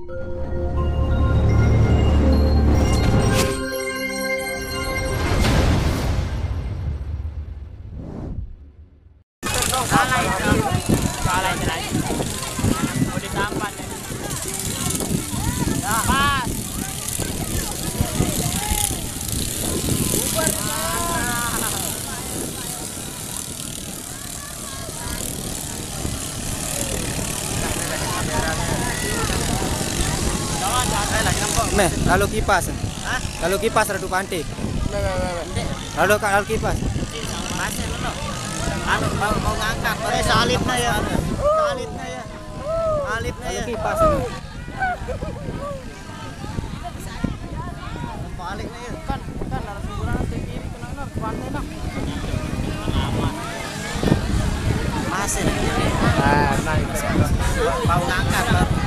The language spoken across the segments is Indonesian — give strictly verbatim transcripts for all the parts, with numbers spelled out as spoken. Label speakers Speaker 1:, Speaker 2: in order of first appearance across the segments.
Speaker 1: Meh, lalu kipas. Hah? Lalu kipas radu pantai. Lalu lalu kipas.
Speaker 2: Anu mau, mau ngangkat. Eh salibnya ya. Salibnya ya. Salibnya ya.
Speaker 1: Kipas.
Speaker 2: Baliknya ya. Kan kan harus kurang tinggi kena ke pantai nah. Masih.
Speaker 1: Ah, naik.
Speaker 2: Mau ngangkat.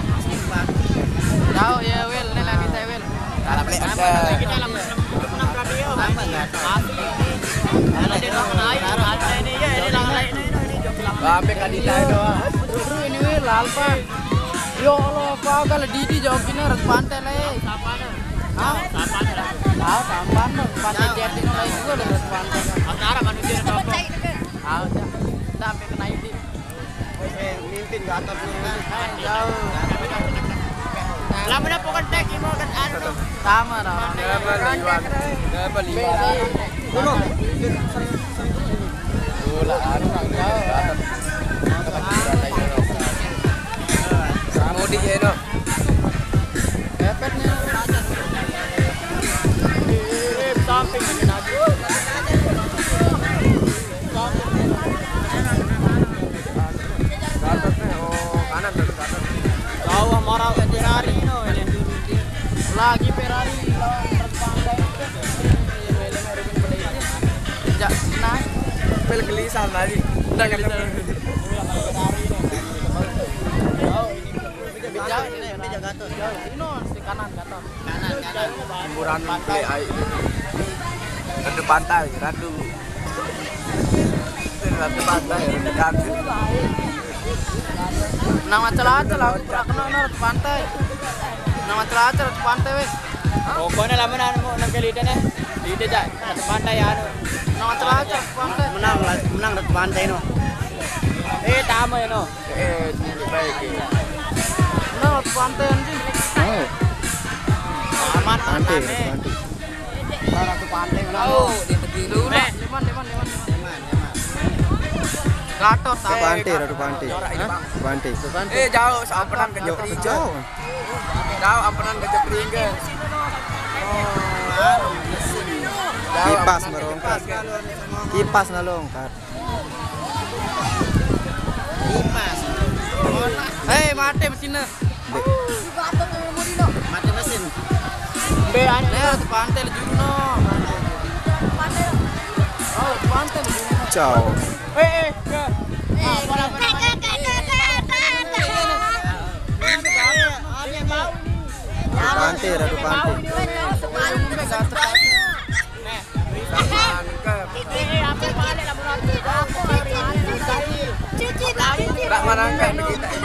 Speaker 3: Tahu ya Wil, ini lagi saya Wil.
Speaker 1: Kalau beli ada.
Speaker 3: Kita dalam enam radio.
Speaker 2: Apa enggak?
Speaker 3: Asli ini. Ada di dalam air, ada ini ya, ini lang lain ini ini jok.
Speaker 1: Ambil kadita doang.
Speaker 3: Bro ini Wil, alpa. Yo Allah, kau kalau Didi jawab ini harus pantai lah. Sapane. Hah? Sapane lah. Tahu sampan dong, pantai jeti lain juga harus pantai. Antara manusia dan apa? Tahu dah. Sampai kena ini.
Speaker 2: Eh, mimpin ke atas nih.
Speaker 3: Jauh. Lama na po kan tek mo kan ano. Tama ra.
Speaker 1: Berapa lima?
Speaker 2: Uno.
Speaker 1: Bola anu jauh. Sama di jeno.
Speaker 3: Epetnya. Eh, samping ni lagi. Jauh marah Ferrari no ini. Lagi Ferrari ya naik
Speaker 1: Pel gelisah tadi. Udah kata.
Speaker 3: jauh ini ini jaga tuh jauh ini no di kanan gatot kanan kanan
Speaker 1: Hiburan pantai air. Radu pantai, radu. Radu pantai, radu kantin.
Speaker 3: nama celacel aku pernah kenal no di pantai nama celacel di pantai weh pokoknya lama nang mau nang keliden eh lide ja di pantai anu nama celacel di pantai
Speaker 2: Menang menang di pantai no.
Speaker 3: eh tama ya no
Speaker 1: Eh, baik.
Speaker 3: no di pantai anjing
Speaker 1: Oh,
Speaker 3: aman
Speaker 1: pantai,
Speaker 3: aman eh
Speaker 1: pantai.
Speaker 2: Orang ke pantai menang.
Speaker 3: oh di tepi dulu liman liman liman liman gatot
Speaker 1: Di pantai, radu pantai. Pantai.
Speaker 2: Eh jauh, sampenan ke
Speaker 1: Jauh,
Speaker 2: Jepri.
Speaker 1: jauh.
Speaker 2: Jauh ampenan ke Jepri ke.
Speaker 1: Kipas merongkat. Kipas nalongkat.
Speaker 2: Kipas.
Speaker 3: hei mati mesinnya
Speaker 2: Mati mesin.
Speaker 3: be ane di pantai juru no oh di pantai juru no
Speaker 1: Ciao.
Speaker 3: eh eh
Speaker 1: Pantai, radu pantai.
Speaker 2: Tak marangkan kita ini.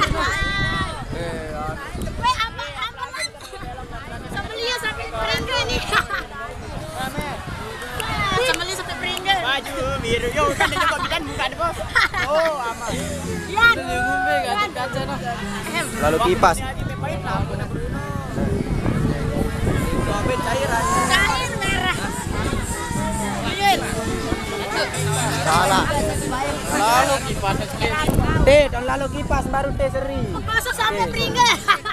Speaker 3: Maju biru yo kan dia kok bidan bukan bos. Oh aman.
Speaker 4: Yan.
Speaker 3: Ngombe ganti kaca no.
Speaker 1: Lalu kipas.
Speaker 4: Cair merah. Cair.
Speaker 1: Salah.
Speaker 3: Lalu kipas sekali.
Speaker 1: Teh, dan lalu kipas baru teh seri.
Speaker 4: Masuk sampai pringge.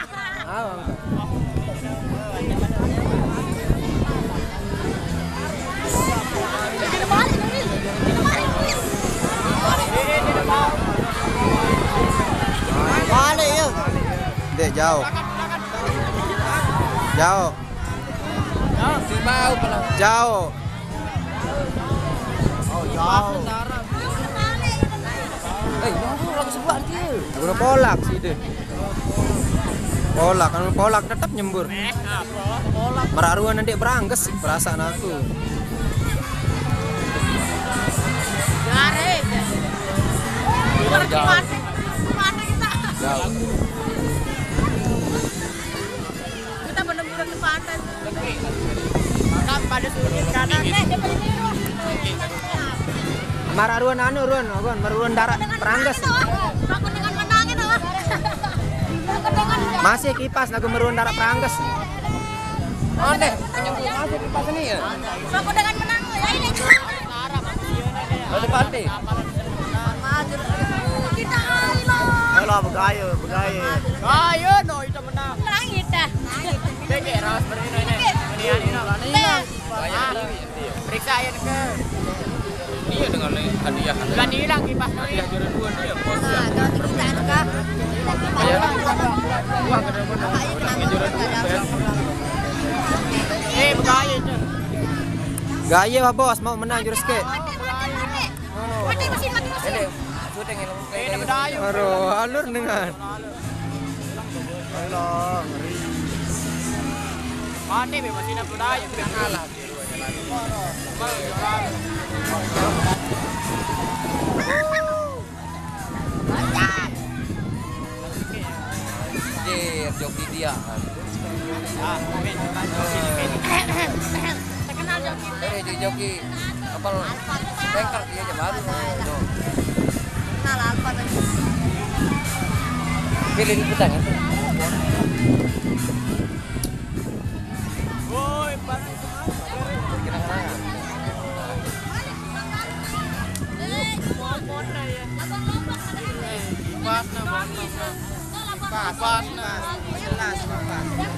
Speaker 2: Balik yuk.
Speaker 1: Dek jauh. Jauh.
Speaker 3: Si mau kalau
Speaker 1: Jauh.
Speaker 2: Oh jauh.
Speaker 3: eh nunggu lagi sebuah dia.
Speaker 1: Guna polak sih deh. Polak, kan polak tetap nyembur.
Speaker 3: Polak
Speaker 1: Meraruan nanti berangges sih perasaan aku.
Speaker 4: Gare.
Speaker 1: Jauh.
Speaker 4: Mana kita?
Speaker 1: Jauh.
Speaker 3: pada sudut kanan.
Speaker 1: Marah ruan anu ruan, ruan meruan darat peranggas.
Speaker 4: Aku dengan menangin lah.
Speaker 1: Masih kipas nagu meruan darat peranggas. Aneh, masih kipas ini ya.
Speaker 4: Aku dengan menang ya ini.
Speaker 1: Lalu pantai.
Speaker 4: Kita halo.
Speaker 2: Alah begaya, begaya.
Speaker 3: Ayo no itu menang.
Speaker 4: Menang kita.
Speaker 3: Dek ras beri ini. Ini ini kan ini. Periksa ya ke.
Speaker 1: Iya dengan hadiah.
Speaker 3: Bukan hilang kipas ini.
Speaker 1: Juara dua dia bos.
Speaker 4: Nah, kalau kita juga.
Speaker 1: Wah, keren banget.
Speaker 3: Eh, begaya itu.
Speaker 1: Gaya lah bos, mau menang jurus ke.
Speaker 4: Mati mesin, mati mesin.
Speaker 3: Eh, bedaya.
Speaker 1: Aduh, alur dengan.
Speaker 2: Alah, ngeri.
Speaker 3: Mati be mesin bedaya be kalah.
Speaker 1: Dia joki dia.
Speaker 3: Ah,
Speaker 4: Terkenal joki.
Speaker 1: Eh, joki kapal bengkel dia aja baru.
Speaker 4: Kenal Alfa tadi.
Speaker 1: Pilih liputan itu.
Speaker 3: woi, barang Pas na, pas na. Pas na. Jelas, pas.